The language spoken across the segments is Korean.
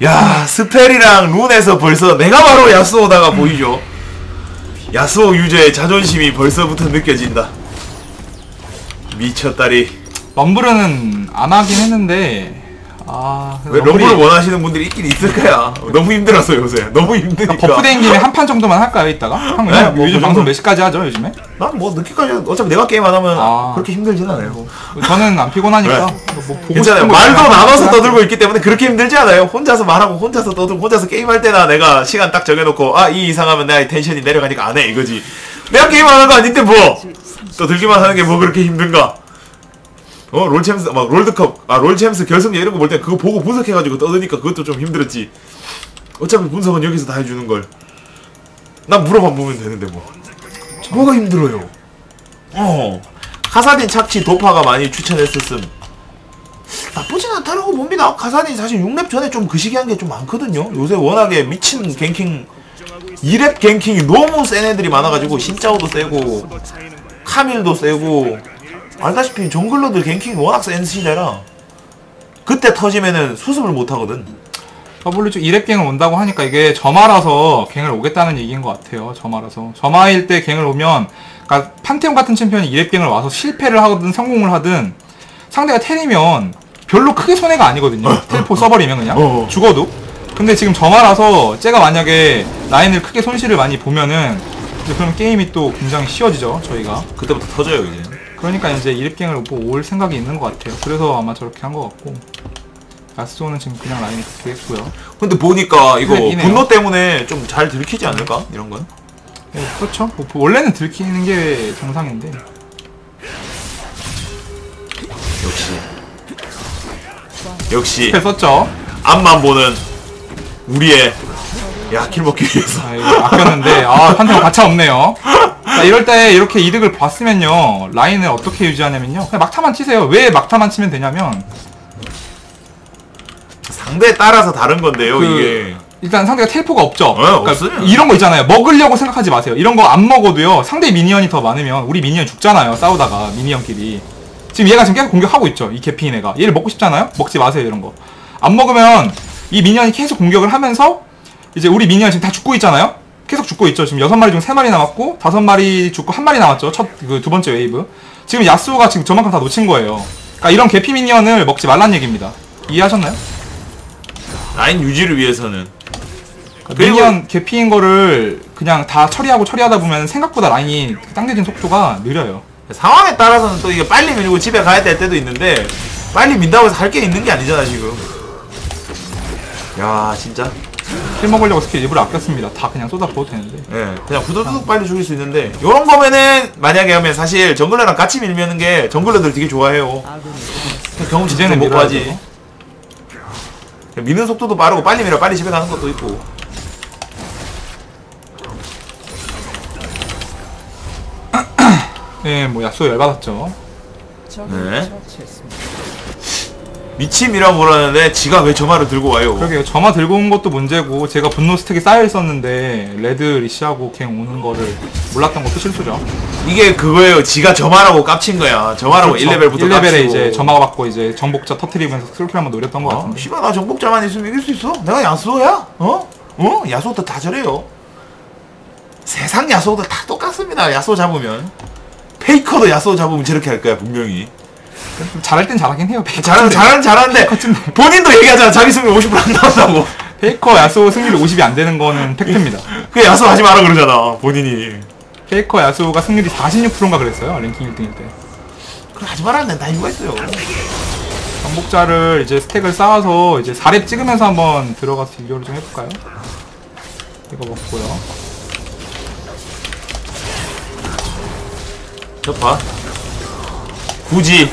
야, 스펠이랑 룬에서 벌써 내가 바로 야스오다가 보이죠. 야스오 유저의 자존심이 벌써부터 느껴진다. 미쳤다리. 럼블은 안 하긴 했는데 왜 럼블을 원하시는 분들이 있긴 있을 거야. 너무 힘들었어 요새. 너무 힘드니까. 버프된 김에 한 판 정도만 할까요 이따가? 네, 뭐 요즘 방송 몇 시까지 하죠 요즘에? 난 뭐 늦게까지 어차피 내가 게임 안 하면 그렇게 힘들진 않아요. 저는 안 피곤하니까 뭐 보고 괜찮아요. 말도 나눠서 떠들고 있기 때문에 그렇게 힘들지 않아요. 혼자서 말하고 혼자서 떠들고 혼자서 게임할 때나 내가 시간 딱 정해놓고 이 이상하면 내가 텐션이 내려가니까 안 해 이거지. 내가 게임 하는 거 아닌데 뭐 떠들기만 하는 게 뭐 그렇게 힘든가. 롤챔스 막 롤드컵 롤챔스 결승전 이런 거 볼 때 그거 보고 분석해가지고 떠드니까 그것도 좀 힘들었지. 어차피 분석은 여기서 다 해주는 걸. 난 물어만 보면 되는데 뭐가 힘들어요. 카사딘 착취 도파가 많이 추천했었음. 나쁘진 않다라고 봅니다. 카사딘 사실 6렙 전에 좀 그 시기 한 게 좀 많거든요. 요새 워낙에 미친 갱킹 2렙 갱킹이 너무 센 애들이 많아가지고 신짜오도 세고 카밀도 세고 알다시피 정글러들 갱킹이 워낙 센 시대라 그때 터지면은 수습을 못하거든. 더블로 쪽 2렙 갱을 온다고 하니까 이게 점화라서 갱을 오겠다는 얘기인 것 같아요. 점화라서 점화일 때 갱을 오면 그러니까 판테온 같은 챔피언이 2렙 갱을 와서 실패를 하든 성공을 하든 상대가 텔이면 별로 크게 손해가 아니거든요. 텔포 써버리면 그냥 죽어도. 근데 지금 점화라서 쟤가 만약에 라인을 크게 손실을 많이 보면은 이제 그러면 게임이 또 굉장히 쉬워지죠. 저희가 그때부터 터져요 이제. 그러니까 이제 2렙갱을 올 생각이 있는 것 같아요. 그래서 아마 저렇게 한 것 같고 야스오는 지금 그냥 라인이 그렇게 했고요. 근데 보니까 이거 분노 때문에 좀 잘 들키지 않을까? 이런 건? 네, 그렇죠. 원래는 들키는 게 정상인데 역시 스펠 썼죠. 앞만 보는 우리의 킬 먹기 위해서 이거 아꼈는데 판테온 가차 없네요. 자, 이럴 때 이렇게 이득을 봤으면요 라인을 어떻게 유지하냐면요 그냥 막타만 치세요. 왜 막타만 치면 되냐면 상대에 따라서 다른 건데요. 이게 일단 상대가 텔포가 없죠. 그러니까 이런 거 있잖아요. 먹으려고 생각하지 마세요. 이런 거 안 먹어도요 상대 미니언이 더 많으면 우리 미니언 죽잖아요. 싸우다가 미니언끼리. 지금 얘가 지금 계속 공격하고 있죠. 이 개피인 애가. 얘를 먹고 싶잖아요. 먹지 마세요. 이런 거 안 먹으면 이 미니언이 계속 공격을 하면서 이제 우리 미니언 지금 다 죽고 있잖아요. 계속 죽고 있죠. 지금 6마리 중 3마리 남았고 5마리 죽고 1마리 남았죠. 두 번째 웨이브. 지금 야스오가 지금 저만큼 다 놓친 거예요. 그러니까 이런 개피 미니언을 먹지 말란 얘기입니다. 이해하셨나요? 라인 유지를 위해서는. 미니언 개피인 거를 그냥 다 처리하다 보면 생각보다 라인이 당겨진 속도가 느려요. 상황에 따라서는 또 이게 빨리 밀고 집에 가야 될 때도 있는데 빨리 민다고 해서 할 게 있는 게 아니잖아 지금. 야 진짜 킬 먹으려고 스킬 일부러 아꼈습니다. 다 그냥 쏟아부어도 되는데. 네, 그냥 후두둑 빨리 죽일 수 있는데 요런 거면은 만약에 하면 사실 정글러랑 같이 밀면은 게 정글러들 되게 좋아해요. 경험치제는 먹고 하지. 미는 속도도 빠르고 빨리 밀어 빨리 집에 가는 것도 있고. 네, 뭐 야스오 열받았죠. 네. 미침이라고 그러는데 지가 왜 점화를 들고 와요? 그러게요. 점화 들고 온 것도 문제고 제가 분노 스택이 쌓여 있었는데 레드 리시하고 갱 오는 거를 몰랐던 것도 실수죠. 이게 그거예요. 지가 점화라고 깝친 거야. 점화라고 그렇죠. 1레벨부터 1레벨에 깝치고. 이제 점화 받고 이제 정복자 터트리면서 스킬킬 한번 노렸던 것 같은데. 씨발 나 정복자만 있으면 이길 수 있어? 내가 야스오야? 야스오도 다 저래요. 세상 야스오도 다 똑같습니다. 야스오 잡으면 페이커도 야스오 잡으면 저렇게 할 거야 분명히. 잘할 땐 잘하긴 해요. 잘하는데 본인도 얘기하잖아. 자기 승률 50% 안 나온다고. 페이커 야스오 승률이 50이 안 되는 거는 팩트입니다. 그 야스오 하지 마라 그러잖아 본인이. 페이커 야스오가 승률이 46%인가 그랬어요. 랭킹 1등일 때. 그럼 하지 말라는 다 이유가 있어요. 정복자를 이제 스택을 쌓아서 이제 4렙 찍으면서 한번 들어가서 딜교를 좀 해볼까요? 이거 먹고요. 봐. 굳이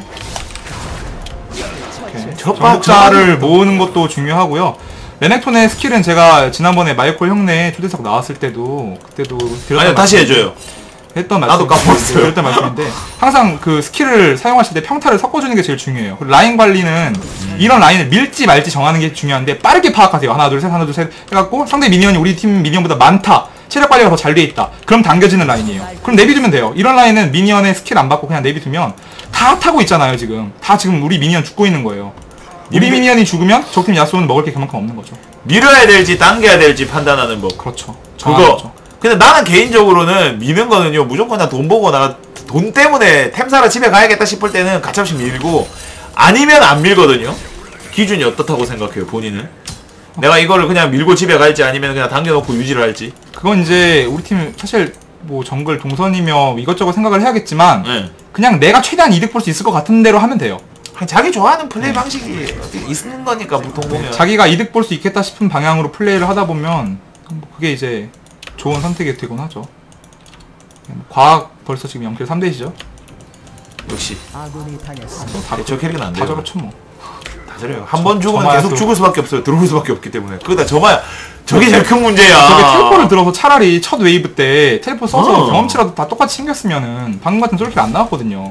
정복자를 모으는 것도 중요하고요. 레넥톤의 스킬은 제가 지난번에 마이콜 형네 초대석 나왔을 때도 그때도 아니요 다시 해줘요. 했던 나도 까먹었어요. 드렸던 말씀인데 항상 그 스킬을 사용하실 때 평타를 섞어주는 게 제일 중요해요. 그리고 라인 관리는 이런 라인을 밀지 말지 정하는 게 중요한데 빠르게 파악하세요. 하나 둘 셋 하나 둘 셋 해갖고 상대 미니언이 우리 팀 미니언보다 많다. 체력 관리가 더 잘 돼 있다. 그럼 당겨지는 라인이에요. 그럼 내비두면 돼요. 이런 라인은 미니언의 스킬 안 받고 그냥 내비두면 다 타고 있잖아요. 지금 다 지금 우리 미니언 죽고 있는 거예요. 우리 미니언이 죽으면 적팀 야수는 먹을 게 그만큼 없는 거죠. 밀어야 될지 당겨야 될지 판단하는 법. 그렇죠. 그거. 근데 나는 개인적으로는 미는 거는요, 무조건 나 돈 보고 나 돈 때문에 템 사러 집에 가야겠다 싶을 때는 가끔씩 밀고, 아니면 안 밀거든요. 기준이 어떻다고 생각해요, 본인은? 내가 이거를 그냥 밀고 집에 갈지 아니면 그냥 당겨놓고 유지를 할지? 그건 이제 우리 팀 사실 뭐 정글 동선이며 이것저것 생각을 해야겠지만 네. 그냥 내가 최대한 이득 볼 수 있을 것 같은 대로 하면 돼요. 자기 좋아하는 플레이 방식이 있는 거니까 보통 보면. 자기가 이득 볼 수 있겠다 싶은 방향으로 플레이를 하다 보면 그게 이제 좋은 선택이 되곤 하죠. 과학 벌써 지금 0킬 3대시죠? 역시 다 저 캐릭은 안 돼요. 다 저렇죠 뭐. 다 저래요. 한 번 죽으면 저마야 계속 또- 죽을 수밖에 없어요. 들어올 수밖에 없기 때문에. 그거다 저마야. 저게 제일 큰 문제야. 저게 텔포를 들어서 차라리 첫 웨이브 때 텔포 써서 어. 경험치라도 다 똑같이 챙겼으면은 방금 같은 쫄킬 안 나왔거든요.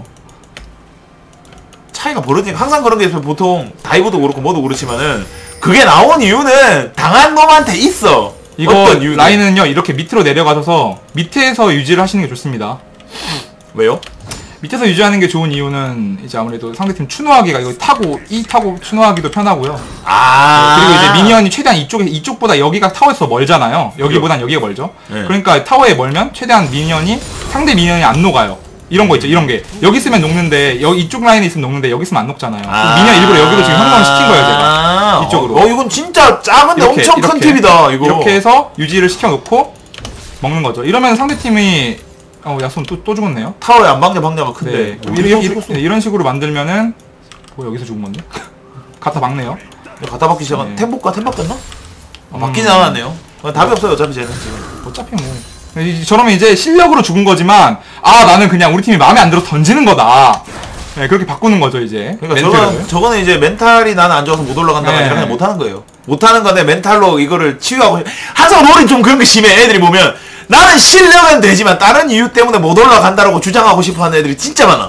차이가 벌어지니까 항상 그런 게 있어요. 보통 다이브도 그렇고 뭐도 그렇지만은 그게 나온 이유는 당한 놈한테 있어. 이거 어떤 이유는. 라인은요 이렇게 밑으로 내려가셔서 밑에서 유지를 하시는 게 좋습니다. 왜요? 밑에서 유지하는 게 좋은 이유는 이제 아무래도 상대팀 추노하기가 이거 타고 타고 추노하기도 편하고요. 아. 그리고 이제 미니언이 최대한 이쪽보다 여기가 타워에서 멀잖아요. 여기보단 여기가 멀죠. 네. 그러니까 타워에 멀면 최대한 미니언이 상대 미니언이 안 녹아요. 이런 거 있죠. 이런 게 여기 있으면 녹는데 여기 이쪽 라인에 있으면 녹는데 여기 있으면 안 녹잖아요. 그래서 미니언 일부러 여기로 지금 형성을 시킨 거예요, 제가. 이쪽으로. 이건 진짜 작은데 엄청 큰 팁이다. 이거. 이렇게 해서 유지를 시켜놓고 먹는 거죠. 이러면 상대팀이 야손 또 죽었네요. 타워에 안 박냐 박냐가 큰데. 네. 이런 식으로 만들면은 여기서 죽은 건데? 갖다 박네요. 갖다 박기 시작한 네. 템 바뀌었나? 바뀌지 않았네요. 답이 없어요 어차피 쟤는 지금. 어차피 뭐 저러면 이제 실력으로 죽은 거지만 나는 그냥 우리 팀이 마음에 안 들어서 던지는 거다. 네, 그렇게 바꾸는 거죠 이제. 그러니까 저거는 이제 멘탈이 나는 안 좋아서 못 올라간다가 아니라 그냥 못하는 거예요. 못하는 건데 멘탈로 이거를 치유하고. 항상 롤이 좀 그런 게 심해. 애들이 보면 나는 실력은 되지만 다른 이유 때문에 못 올라간다라고 주장하고 싶어하는 애들이 진짜 많아.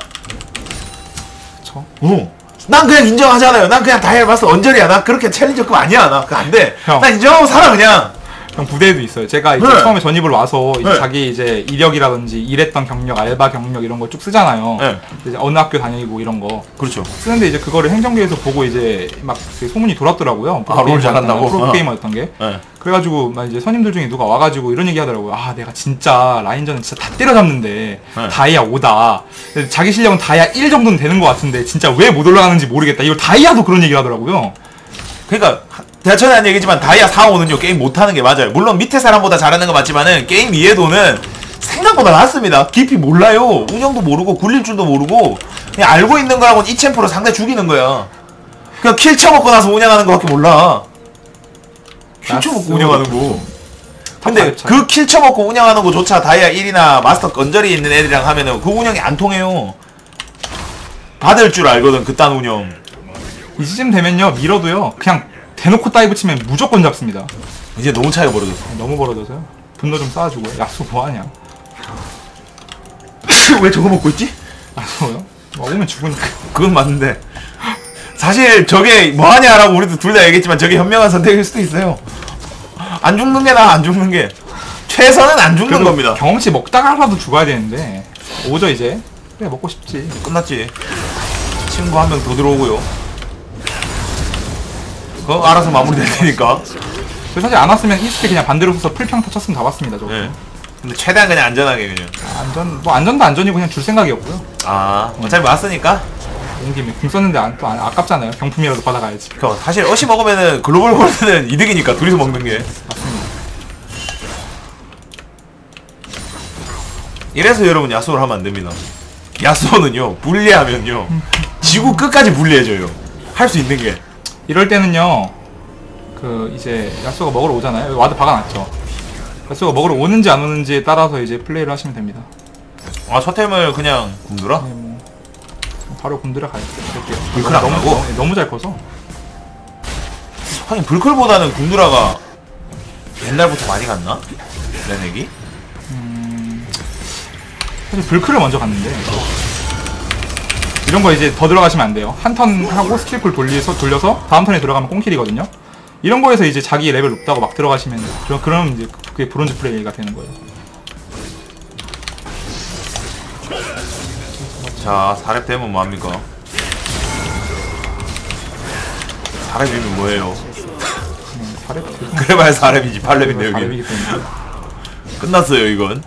그쵸. 난 그냥 인정하잖아요. 난 그냥 다 해봤어. 언저리야. 나 그렇게 챌린저급 아니야. 나 그거 안 돼. 형. 난 인정하고 살아 그냥. 형 부대에도 있어요. 제가 이제 네. 처음에 전입을 와서 이제 네. 자기 이제 이력이라든지 일했던 경력, 알바 경력 이런 거 쭉 쓰잖아요. 네. 이제 어느 학교 다니고 이런 거 그렇죠. 쓰는데 이제 그거를 행정계에서 보고 이제 막 되게 소문이 돌았더라고요. 롤 잘한다고? 프로게이머였던 게. 네. 그래가지고 막 이제 선임들 중에 누가 와가지고 이런 얘기 하더라고요. 내가 진짜 라인전은 진짜 다 때려잡는데 네. 다이아 5다. 근데 자기 실력은 다이아 1 정도는 되는 것 같은데 진짜 왜 못 올라가는지 모르겠다. 이걸 다이아도 그런 얘기를 하더라고요. 그러니까 대천에 한 얘기지만 다이아 4, 5는요 게임 못하는 게 맞아요. 물론 밑에 사람보다 잘하는 거 맞지만은 게임 이해도는 생각보다 낮습니다. 깊이 몰라요. 운영도 모르고 굴릴 줄도 모르고 그냥 알고 있는 거라고는 이 챔프로 상대 죽이는 거야. 그냥 킬 쳐먹고 나서 운영하는 거밖에 몰라. 킬 쳐먹고 운영하는 거. 근데 그 킬 쳐먹고 운영하는 거조차 다이아 1이나 마스터 건절이 있는 애들이랑 하면은 그 운영이 안 통해요. 받을 줄 알거든 그딴 운영. 이쯤 되면요 밀어도요 그냥 대놓고 다이브 치면 무조건 잡습니다. 이제 너무 차이가 벌어졌어. 너무 벌어져서요. 분노 좀 쌓아주고요. 야수 뭐하냐. 왜 저거 먹고 있지? 야수요? 먹으면 죽으니까. 그건 맞는데 사실 저게 뭐하냐라고 우리도 둘 다 얘기했지만 저게 현명한 선택일 수도 있어요. 안 죽는 게 나아. 안 죽는 게 최선은 안 죽는 겁니다. 경험치 먹다가라도 죽어야 되는데 오죠 이제. 그래 먹고 싶지. 끝났지. 친구 한 명 더 들어오고요. 그거 알아서 마무리될 테니까. 사실 안 왔으면 이스케 그냥 반대로 써서 풀평타 쳤으면 다 왔습니다 저거. 네. 근데 최대한 그냥 안전하게 그냥. 안전도 안전이고 그냥 줄 생각이었고요. 어차피 왔으니까. 온 김에 궁 썼는데 아깝잖아요. 경품이라도 받아가야지. 사실 어시 먹으면은 글로벌 골드는 이득이니까 둘이서 먹는 게. 맞습니다. 이래서 여러분 야수를 하면 안 됩니다. 야수는요 불리하면요 지구 끝까지 불리해져요. 할 수 있는 게. 이럴 때는요 이제 야수가 먹으러 오잖아요. 여기 와드 박아놨죠. 야수가 먹으러 오는지 안 오는지에 따라서 이제 플레이를 하시면 됩니다. 첫 템을 그냥 굶돌아? 네, 뭐 바로 곰들어 가요. 불클 안 가고? 너무 잘 커서. 하긴 불클보다는 굶돌아가 옛날부터 많이 갔나? 레넥이? 사실 불크를 먼저 갔는데 이런 거 이제 더 들어가시면 안 돼요. 한 턴 하고 스킬풀 돌려서 다음 턴에 들어가면 꽁킬이거든요. 이런 거에서 이제 자기 레벨 높다고 막 들어가시면 그럼 이제 그게 브론즈 플레이가 되는 거예요. 자 4렙 되면 뭐합니까? 4렙이면 뭐예요? 4렙. 그래봐야 4렙이지 8렙인데 여기 4렙이기 때문에. 끝났어요 이건.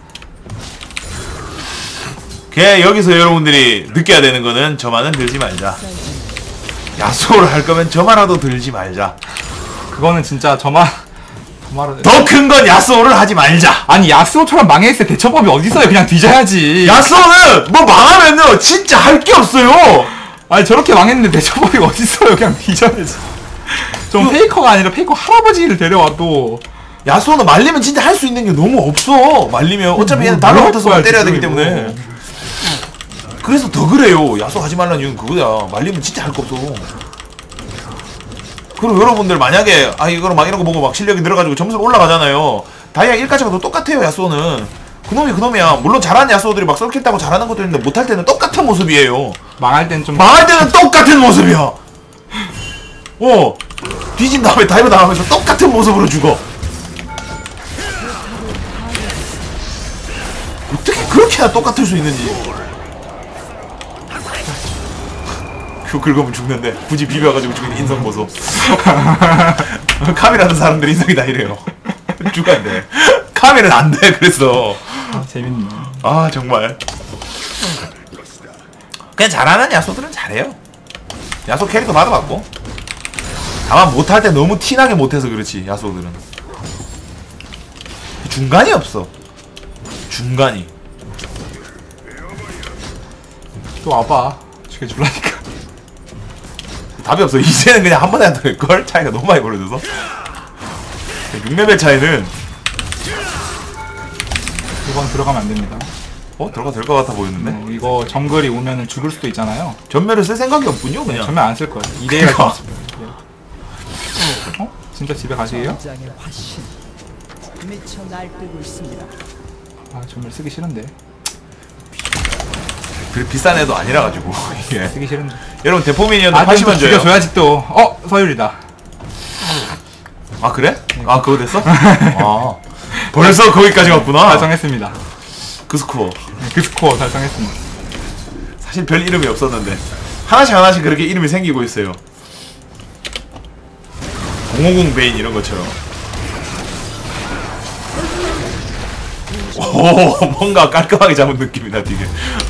걔 여기서 여러분들이 느껴야 되는 거는 저만은 들지 말자. 야쏘를 할 거면 저만라도 들지 말자. 그거는 진짜 저만 더 큰 건 야쏘를 하지 말자. 아니 야스오처럼 망해있을 때 대처법이 어딨어요. 그냥 뒤져야지. 야쏘는 뭐 망하면은 진짜 할 게 없어요. 아니 저렇게 망했는데 대처법이 어딨어요. 그냥 뒤져야지. 좀 페이커가 아니라 페이커 할아버지를 데려와도 야쏘는 말리면 진짜 할 수 있는 게 너무 없어. 말리면 어차피 얘는 달러 같아서 때려야 되기 때문에. 그래서 더 그래요. 야쏘 하지 말라는 이유는 그거야. 말리면 진짜 할 거 없어. 그리고 여러분들 만약에 이거로 막 이런 거 보고 막 실력이 늘어가지고 점수가 올라가잖아요. 다이아 1까지 가도 똑같아요. 야쏘는 그놈이 그놈이야. 물론 잘하는 야쏘들이 막 썰킬 따고 잘하는 것도 있는데 못할 때는 똑같은 모습이에요. 망할 땐 좀 망할 때는 똑같은 모습이야. 뒤진 다음에 다이브 당하면서 똑같은 모습으로 죽어. 어떻게 그렇게나 똑같을 수 있는지. 그 긁으면 죽는데 굳이 비벼가지고 죽이는 인성 보소. 카미라는 사람들 인성이 다 이래요. 죽어야 돼. 카미는 안 돼. 그래서 재밌네. 정말 그냥 잘하는 야소들은 잘해요. 야소 캐릭터 받아봤고. 다만 못할 때 너무 티나게 못해서 그렇지. 야소들은 중간이 없어. 중간이. 또 와봐. 죽여줄라니까. 답이 없어. 이제는 그냥 한 번에 안 될걸? 차이가 너무 많이 벌어져서. 6레벨 차이는 이건 들어가면 안 됩니다. 들어가 될 것 같아 보이는데? 이거 정글이 오면은 죽을 수도 있잖아요. 전멸을 쓸 생각이 없군요 그냥. 전멸 안 쓸 거예요. 2대1 할 것 같습니다. 진짜 집에 가시게요? 전멸 쓰기 싫은데. 비싼 애도 아니라 가지고 이게. 쓰기 싫은데. 여러분 대포미니언도 좀 80원 줘요. 죽여줘야지 또. 서율이다. 그래? 그거 됐어? 벌써 거기까지 갔구나. 달성했습니다. 그 스코어. 그 스코어 달성했습니다. 사실 별 이름이 없었는데 하나씩 그렇게 이름이 생기고 있어요. 050 베인 이런 것처럼. 뭔가 깔끔하게 잡은 느낌이다 되게.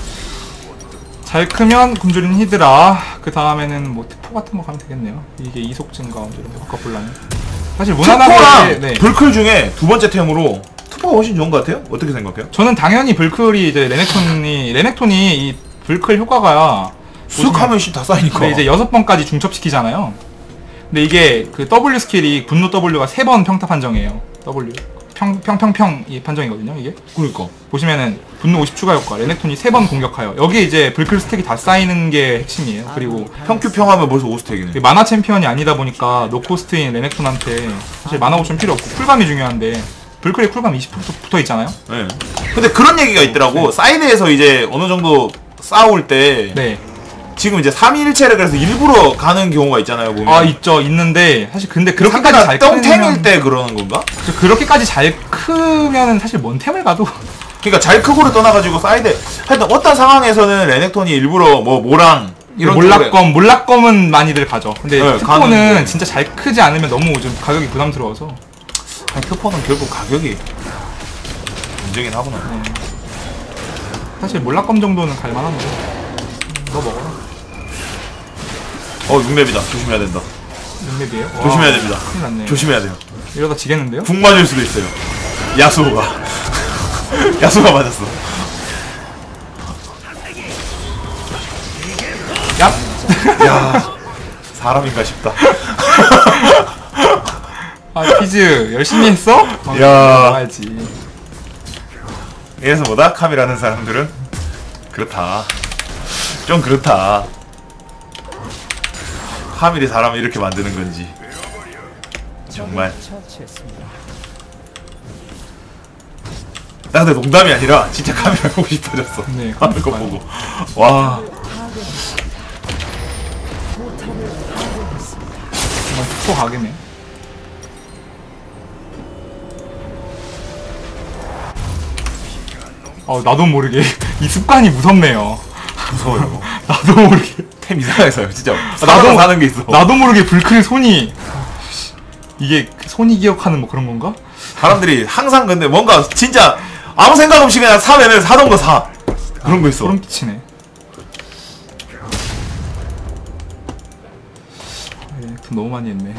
잘 크면 굶주린 히드라. 그 다음에는 뭐 특포 같은 거 가면 되겠네요. 이게 이속 증가 이런 거 바꿔볼라면. 사실 무난하게 투포랑 불클 중에 두 번째 템으로 투포가 훨씬 좋은 것 같아요? 어떻게 생각해요? 저는 당연히 불클이 이제 레넥톤이 이 불클 효과가 쑥 하면 다 쌓이니까. 근데 이제 6번까지 중첩시키잖아요. 근데 이게 그 W 스킬이 분노 W가 3번 평타 판정이에요. W 평평평 이 판정이거든요 이게. 그러니까 보시면은 분노 50 추가 효과 레넥톤이 3번 공격하여 여기 이제 불클 스택이 다 쌓이는 게 핵심이에요. 그리고 평큐평하면 벌써 5스택이네. 만화 챔피언이 아니다 보니까 노코스트인 레넥톤한테 사실 만화 오션 필요 없고 쿨감이 중요한데 불클의 쿨감 20% 붙어 있잖아요. 네. 근데 그런 얘기가 있더라고. 사이드에서 이제 어느 정도 싸울 때 지금 이제 3일체를 그래서 일부러 가는 경우가 있잖아요, 보면. 있죠. 있는데 사실 근데 그렇게까지 잘 똥탱일 때 그러는 건가? 그렇게까지 잘 크면은 사실 뭔 템을 가도 그러니까 잘 크고를 떠나가지고 사이드 하여튼 어떤 상황에서는 레넥톤이 일부러 뭐 모랑 이런 몰락검은 많이들 가죠. 근데 특포는 가는데. 진짜 잘 크지 않으면 너무 좀 가격이 부담스러워서. 특포는 결국 가격이 문제긴 하구나. 사실 몰락검 정도는 갈만한데. 너 먹어라. 6렙이다. 조심해야 된다. 6렙이에요? 조심해야 됩니다. 큰일 났네요. 조심해야 돼요. 이러다 지겠는데요? 궁 맞을 수도 있어요. 야수가 야수가 맞았어. 야 사람인가 싶다. 피즈 열심히 했어? 야 알지. 이래서 뭐다? 카미라는 사람들은 그렇다. 좀 그렇다. 카밀이 사람을 이렇게 만드는 건지 정말. 나 근데 농담이 아니라 진짜 카밀을 보고 싶어졌어. 네, 하는 거 보고. 와. 또 가겠네. 나도 모르게 이 습관이 무섭네요. 무서워요. 나도 모르게. 템 이상하게 사요 진짜. 나도 사는 게 있어. 나도 모르게 불클 손이 이게 손이 기억하는 뭐 그런 건가? 사람들이 항상 근데 뭔가 진짜 아무 생각 없이 그냥 사면은 사던 거 사. 그런 거 있어. 소름 끼치네. 돈 너무 많이 했네.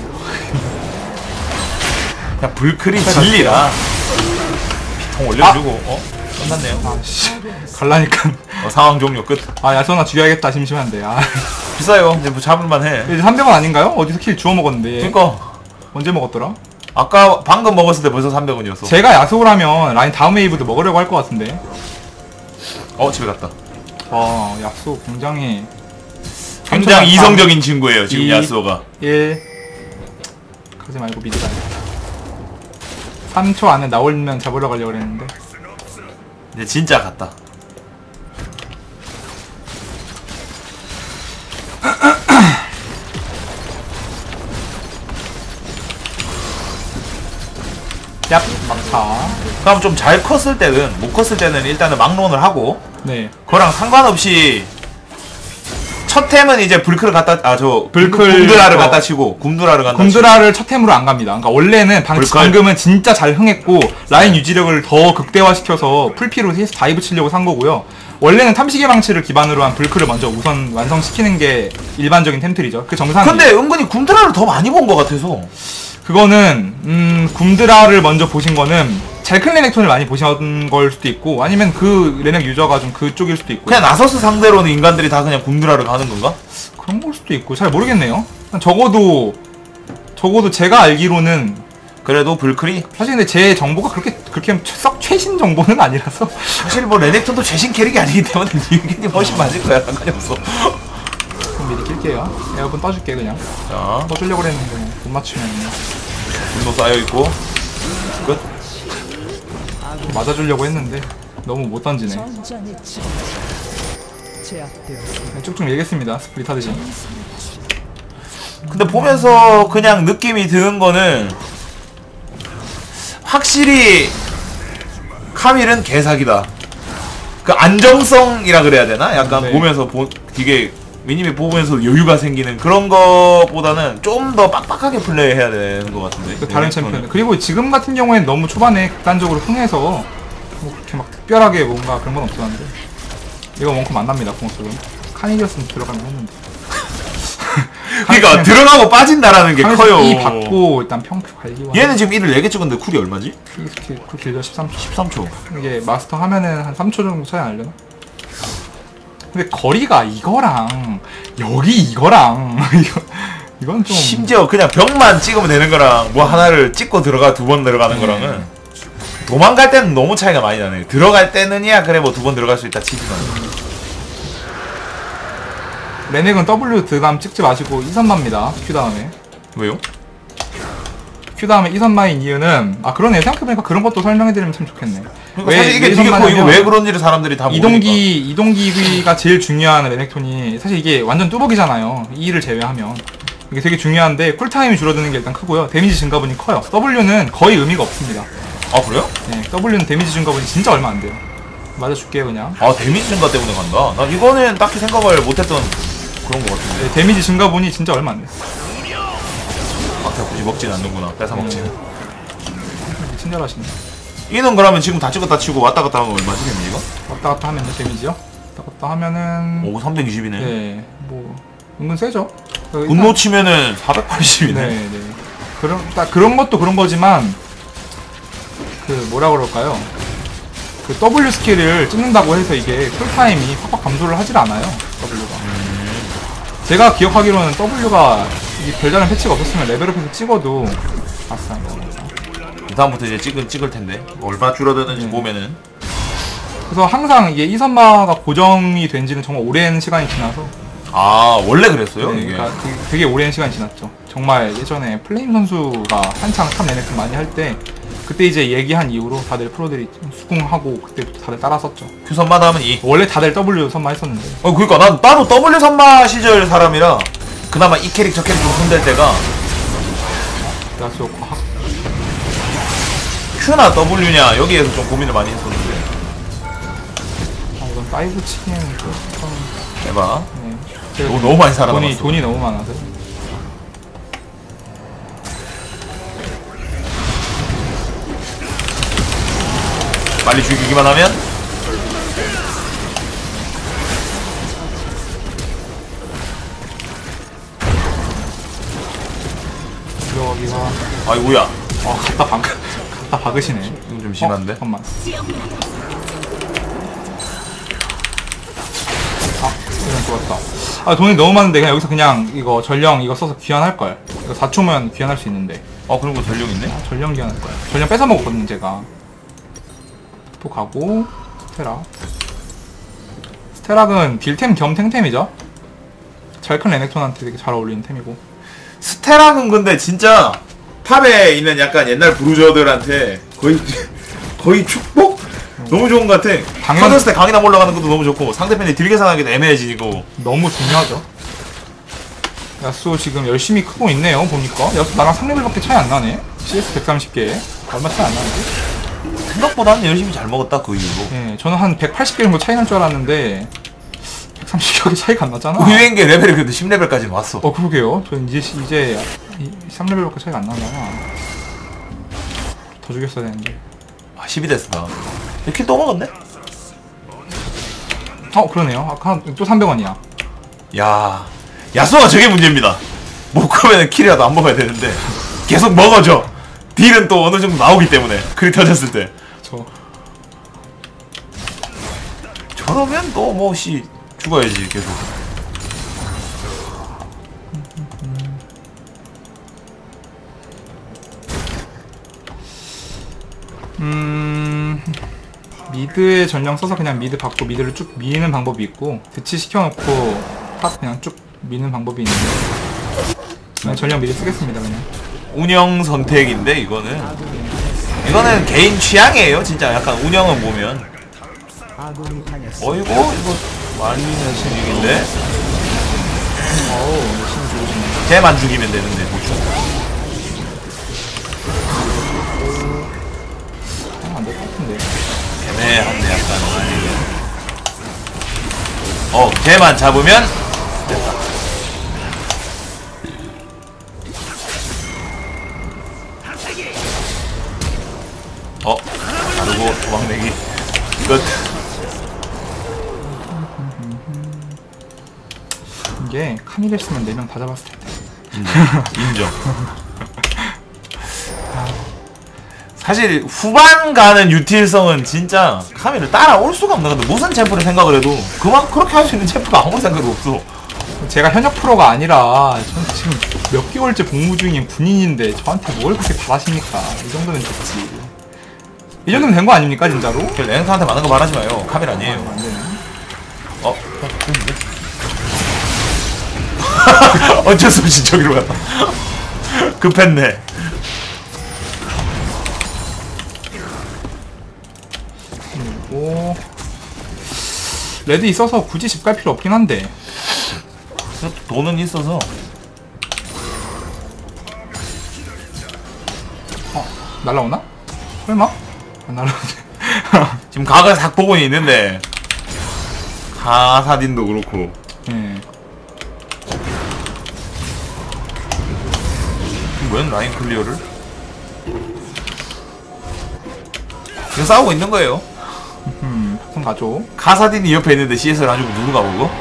그냥 불클이 진리라. 피통 올려주고 끝났네요. 아씨 갈라니까. 상황 종료 끝. 아 야수나 죽여야겠다 심심한데. 아 비싸요. 이제 뭐 잡을만 해. 이제 300원 아닌가요? 어디서 킬 주워 먹었는데. 그니까 언제 먹었더라? 아까 방금 먹었을 때 벌써 300원이었어. 제가 야수라면 라인 다음 웨이브도 먹으려고 할 것 같은데. 집에 갔다. 야수 굉장히 굉장히 이성적인 친구예요 지금 2, 야스오가. 1 가지 말고 미드 가야 3초 안에 나오면 잡으러 가려고 그랬는데. 이제 진짜 갔다. 얍 막타. 그럼 좀 잘 컸을 때는 못 컸을 때는 일단은 막론을 하고 네 그거랑 상관없이 첫 템은 이제 불크를 갖다 불클 굼드라를 갖다 치고 굼드라를 갖다 굼드라를 첫 템으로 안 갑니다. 그러니까 원래는 불클? 방금은 진짜 잘 흥했고 라인 유지력을 더 극대화시켜서 풀피로 해서 다이브 치려고 산 거고요. 원래는 탐식의 방치를 기반으로 한 불크를 먼저 우선 완성시키는 게 일반적인 템틀이죠. 그 정상이에요. 근데 은근히 굼드라를 더 많이 본 것 같아서. 그거는 굼드라를 먼저 보신 거는 잘큰 레넥톤을 많이 보신 걸 수도 있고 아니면 그 레넥 유저가 좀 그쪽일 수도 있고 그냥 나서스 상대로는 인간들이 다 그냥 굼드라를 가는 건가? 그런 걸 수도 있고 잘 모르겠네요. 적어도 제가 알기로는 그래도 불클이 사실 근데 제 정보가 그렇게 썩 최신 정보는 아니라서 사실 뭐 레넥톤도 최신 캐릭이 아니기 때문에 유기님 훨씬 맞을 거야. 상관이 없어. 그럼 미리 낄게요. 에어본 떠줄게 그냥. 자, 떠주려고 그랬는데 못 맞추면 분도 쌓여있고 끝. 맞아주려고 했는데 너무 못 던지네. 전장의 질 제압되었습니다. 쭉쭉 얘기했습니다. 스플릿 하듯이. 근데 보면서 그냥 느낌이 드는 거는 확실히 카밀은 개사기다. 그 안정성이라 그래야 되나? 약간 네. 보면서 되게 미니맵 보면서 여유가 생기는 그런 거보다는 좀 더 빡빡하게 플레이해야 되는 것 같은데. 그 다른 챔피언. 그리고 지금 같은 경우에는 너무 초반에 극단적으로 흥해서 뭐 그렇게 막 특별하게 뭔가 그런 건 없었는데 이거 원콤 안 납니다. 공수는 카니디였으면 들어가면 했는데. 그러니까 들어가고 빠진다라는 게 커요. 이 받고 일단 평표 갈기와. 얘는 지금 1을 4개 찍었는데 쿨이 얼마지? 쿨 길죠 13초. 13초. 이게 마스터 하면은 한 3초 정도 차이 안 나려나? 근데 거리가 이거랑 여기 이거랑 이건 좀 심지어 그냥 벽만 찍으면 되는 거랑 뭐 하나를 찍고 들어가 2번 들어가는 거랑은 도망갈 때는 너무 차이가 많이 나네. 들어갈 때는야 그래 뭐 2번 들어갈 수 있다 치지만 레넥은 W 드감 찍지 마시고 2선마입니다. Q 다음에 왜요? Q 다음에 2선마인 이유는 그러네 생각해보니까 그런 것도 설명해드리면 참 좋겠네. 그러니까 사실 이게 되게 이거 왜 그런지를 사람들이 다 모르니까. 이동기가 제일 중요한 레넥톤이 사실 이게 완전 뚜벅이잖아요. E를 제외하면 이게 되게 중요한데 쿨타임이 줄어드는 게 일단 크고요. 데미지 증가분이 커요. W는 거의 의미가 없습니다. 아 그래요? 네, W는 데미지 증가분이 진짜 얼마 안 돼요. 맞아줄게요 그냥. 아 데미지 증가 때문에 간다. 나 이거는 딱히 생각을 못했던 그런 거 같은데. 네, 데미지 증가분이 진짜 얼마 안 돼요. 굳이 먹진 않는구나. 뺏어 먹지. 친절하시네. 이는 그러면 지금 다 찍었다 치고 왔다 갔다 하면 얼마지 데미지가? 왔다 갔다 하면 데미지요? 왔다 갔다 하면은 오 320이네. 네, 뭐 은근 세죠. 분노 치면은 480이네. 네, 네. 그런 것도 그런 거지만 그 뭐라 그럴까요? 그 W 스킬을 찍는다고 해서 이게 쿨타임이 팍팍 감소를 하질 않아요. W가. 제가 기억하기로는 W가 이 별다른 패치가 없었으면 레벨업해서 찍어도 아싸. 다음부터 이제 찍을 텐데 얼마 줄어드는지 네. 보면은. 그래서 항상 이게 이선마가 고정이 된 지는 정말 오랜 시간이 지나서 아 원래 그랬어요? 네, 이게. 그러니까 되게 오랜 시간이 지났죠. 정말 예전에 플레임 선수가 한창 탑 레넥 많이 할 때 그때 이제 얘기한 이후로 다들 프로들이 수긍하고 그때부터 다들 따라섰죠. 그 선마다 하면 2. 원래 다들 W 선마 했었는데. 그러니까 나도 W 선마 시절 사람이라 그나마 이 캐릭 저 캐릭 좀 손댈 때가 야수 과학. Q나 W냐 여기에서 좀 고민을 많이 했었는데. 이건 다이브 치기에는 좀 해봐. 네. 너무 많이 살아남았어. 돈이 너무 많아서. 빨리 죽이기만 하면 들어가기가. 아이고야. 갖다 박으시네. 이건 좀 심한데? 잠깐만. 이건 좋았다. 돈이 너무 많은데 그냥 여기서 그냥 이거 전령 이거 써서 귀환할걸. 이거 4초면 귀환할 수 있는데. 그런 거 전령 있네? 전령 귀환할 거야. 전령 뺏어 먹었거든 제가. 또 가고 스테락은 딜템 겸 탱템이죠. 잘 큰 레넥톤한테 되게 잘 어울리는 템이고. 스테락은 근데 진짜 탑에 있는 약간 옛날 브루저들한테 거의 축복? 너무 좋은 것 같아. 터졌을 때 강이나 올라가는 것도 너무 좋고 상대편이 딜 계산하기도 애매해지고 너무 중요하죠. 야수 지금 열심히 크고 있네요. 보니까 야수 나랑 3레벨밖에 차이 안 나네. CS 130개 얼마 차이 안 나는데? 생각보다는 열심히 잘 먹었다 그 이후로. 예, 저는 한 180개 정도 차이 날 줄 알았는데 130개 차이가 안 나잖아. 의외인게 레벨이 그래도 10레벨까지 왔어. 그러게요. 전 이제 3레벨밖에 차이가 안 나잖아. 더 죽였어야 되는데. 10이 됐어. 1킬 또 먹었네? 그러네요. 아까 또 300원이야. 야, 야수가 저게 문제입니다. 못 가면 킬이라도 안 먹어야 되는데 계속 먹어줘. 딜은 또 어느 정도 나오기 때문에 크리 터졌을 때. 저러면 또 뭐 죽어야지 계속. 미드에 전령 써서 그냥 미드 받고 미드를 쭉 미는 방법이 있고 대치 시켜놓고 탑 그냥 쭉 미는 방법이 있는데 그냥 전령 미드 쓰겠습니다. 그냥 운영 선택인데 이거는 개인 취향이에요. 진짜 약간 운영은 보면 어이구 이거 많이 하신 얘기인데 열심히 죽으시네. 쟤만 죽이면 되는데 보충 안될 것 같은데. 애매한데 약간 쟤만 잡으면 됐다. 다르고 도망내기 끝. 이게 카밀했으면 4명 다 잡았을 텐데. 인정. 사실 후반 가는 유틸성은 진짜 카밀을 따라올 수가 없는 건데 무슨 챔프를 생각을 해도 그렇게 할 수 있는 챔프가 아무 생각도 없어. 제가 현역 프로가 아니라 전 지금 몇 개월째 복무 중인 군인인데 저한테 뭘 그렇게 바라십니까? 이 정도면 좋지. 이 정도면 된 거 아닙니까 진짜로? 레넥톤한테 많은 거 말하지 마요. 카밀 아니에요. 안 되네. 어쩔 수 없이 저기로 갔다. 급했네. 그리고 레드 있어서 굳이 집 갈 필요 없긴 한데 돈은 있어서. 날라오나? 설마? 안 날라오네. 지금 각을 싹 보고 있는데 가사딘도 그렇고. 예. 웬 라인 클리어를? 지금 싸우고 있는 거예요. 그럼 가죠. 가사딘이 옆에 있는데 CS를 안 주고 누구가 보고?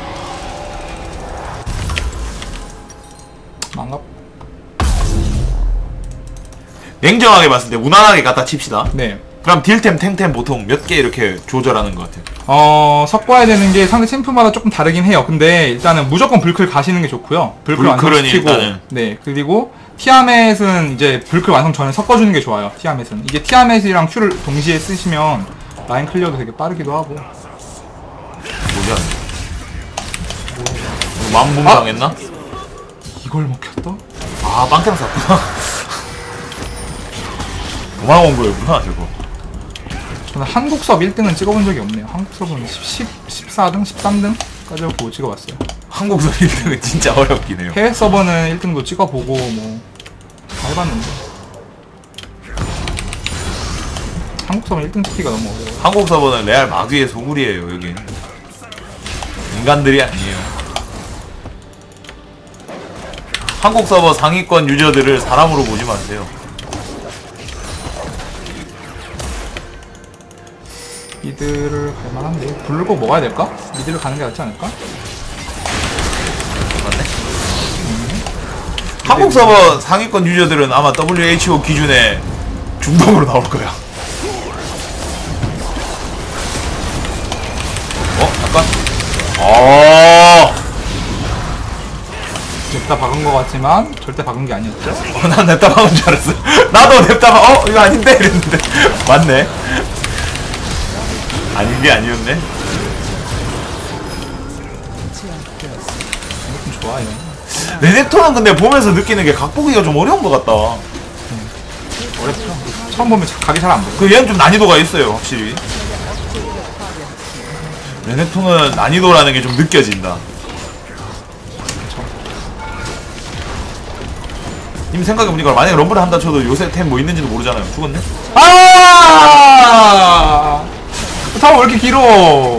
망갑. 냉정하게 봤을 때 무난하게 갖다 칩시다. 네. 그럼 딜템, 탱템 보통 몇 개 이렇게 조절하는 것 같아요? 섞어야 되는 게 상대 챔프마다 조금 다르긴 해요. 근데 일단은 무조건 불클 가시는 게 좋고요. 불클 완성시키고. 네. 그리고 티아멧은 이제 불클 완성 전에 섞어주는 게 좋아요. 티아멧은. 이게 티아멧이랑 Q를 동시에 쓰시면 라인 클리어도 되게 빠르기도 하고. 뭐냐? 만분 당했나? 이걸 먹혔다? 빵템 샀구나. 도망온 거였구나 저거. 저는 한국 수업 1등은 찍어본 적이 없네요. 한국 수업은 14등? 13등까지 보고 찍어봤어요. 한국 서버 1등은 진짜 어렵긴 해요. 해외 서버는 1등도 찍어보고 뭐 다 해봤는데 한국 서버는 1등 찍기가 너무 어려워요. 한국 서버는 레알 마귀의 소굴이에요. 여기 인간들이 아니에요. 한국 서버 상위권 유저들을 사람으로 보지 마세요. 미드를 갈만한데 블루고 먹어야 될까? 미드를 가는 게 낫지 않을까? 맞네. 한국 서버 상위권 유저들은 아마 WHO 기준에 중동으로 나올 거야. 잠깐. 냅다 박은 것 같지만 절대 박은 게 아니었죠? 난 냅다 박은 줄 알았어. 나도 냅다 이거 아닌데? 이랬는데. 맞네. 아닌 게 아니었네. 좀 좋아요. 레넥톤은 근데 보면서 느끼는 게 각보기가 좀 어려운 것 같다. 어렵죠? 처음 보면 각이 잘 안 보여. 그 얘는 좀 난이도가 있어요, 확실히. 레넥톤은 난이도라는 게 좀 느껴진다. 님 생각해보니까 만약에 럼블을 한다 쳐도 요새 템 뭐 있는지도 모르잖아요. 죽었네? 타워 왜 이렇게 길어?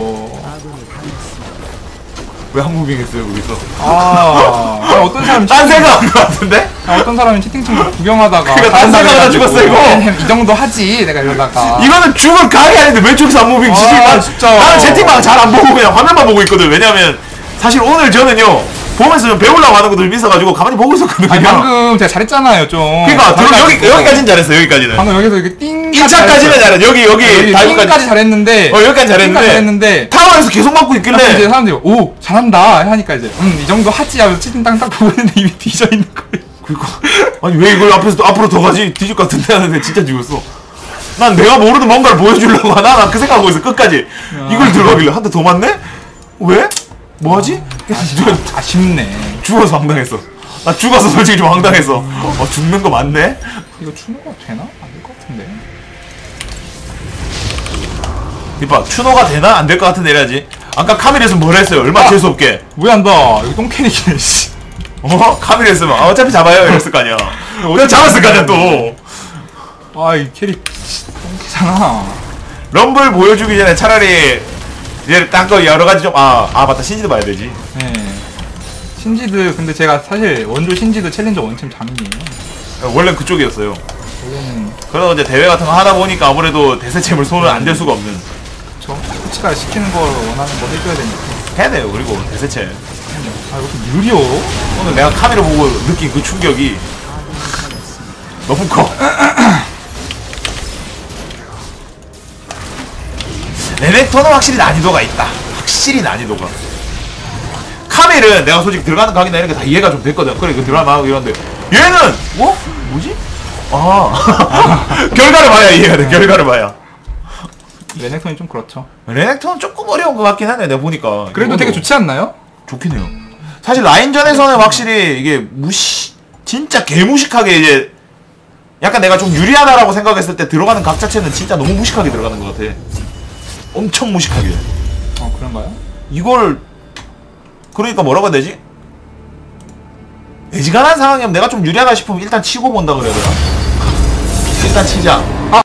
왜 한무빙 했어요, 거기서? 어떤 사람이 딴 생각한 것 같은데? 어떤 사람이 채팅창 구경하다가 그러니까 딴 생각하다 죽었어, 이거. 이 정도 하지 내가 이러다가 이거는 죽을 각이 아닌데 왜 저기서 한무빙 치지? 진짜. 나는 채팅방 잘 안 보고 그냥 화면만 보고 있거든. 왜냐면 사실 오늘 저는요 보면서 좀 배우려고 하는 것도 좀 있어가지고 가만히 보고 있었거든요. 아니 방금 제가 잘했잖아요 좀. 그니까 여기까지는 잘했어. 여기까지는 방금 여기서 이렇게 띵 1차까지는 잘했어. 여기 띵까지 잘했는데 여기까지 잘했는데 타워에서 계속 맞고 이제 있길래 사람들이 오 잘한다 하니까 이제 이 정도 하지 하면서 채팅 땅딱 보고 있는데 이미 뒤져 있는 거예요. 그니까 아니 왜 이걸 앞에서 또 앞으로 더 가지? 뒤질 것 같은데 하는데 진짜 죽었어. 난 내가 모르는 뭔가를 보여주려고 하나? 난 그 생각하고 있어 끝까지. 이걸 들어가길래 한 대 더 맞네? 왜? 뭐하지? 아쉽네. 죽어서 황당했어. 나 죽어서 솔직히 좀 황당했어. 죽는 거 맞네? 이거 추노가 되나? 안 될 것 같은데. 이봐 추노가 되나? 안 될 것 같은데 이래야지. 아까 카밀에서 뭘 했어요? 얼마나 재수없게. 왜 한다? 이거 똥캐릭이네 씨. 카밀 했으면 어차피 잡아요 이랬을 거 아니야. 그냥 잡았을 거 아니야 또. 이 캐릭 똥캐잖아. 럼블 보여주기 전에 차라리 이제 딴 거 여러 가지 좀 맞다 신지도 봐야 되지. 네. 신지드 근데 제가 사실 원조 신지드 챌린저 원팀 장인이에요. 원래 그쪽이었어요. 원래는 그러다 이제 대회 같은 거 하다 보니까 아무래도 대세챔을 손을 안 댈 수가 없는. 저 코치가 시키는 걸 원하는 거 해줘야 되니까. 해야 돼요. 그리고 대세챔. 왜 이렇게 느려? 오늘 내가 카메라 보고 느낀 그 충격이 너무 커. 레넥톤은 확실히 난이도가 있다. 확실히 난이도가. 카멜은 내가 솔직히 들어가는 각이나 이런 게 다 이해가 좀 됐거든. 그래, 그 들어가면 하고 이런데 얘는 뭐지? 결과를 봐야 이해가 돼. 결과를 봐야. 레넥톤이 좀 그렇죠. 레넥톤은 조금 어려운 것 같긴 하네. 내가 보니까. 그래도 되게 좋지 않나요? 좋긴 해요. 사실 라인전에서는 확실히 이게 진짜 개무식하게 이제 약간 내가 좀 유리하다라고 생각했을 때 들어가는 각 자체는 진짜 너무 무식하게 들어가는 것 같아. 엄청 무식하게. 그런가요? 이걸 그러니까 뭐라고 해야 되지? 애지간한 상황이면 내가 좀 유리하다 싶으면 일단 치고 본다 그래야 되나? 일단 치자.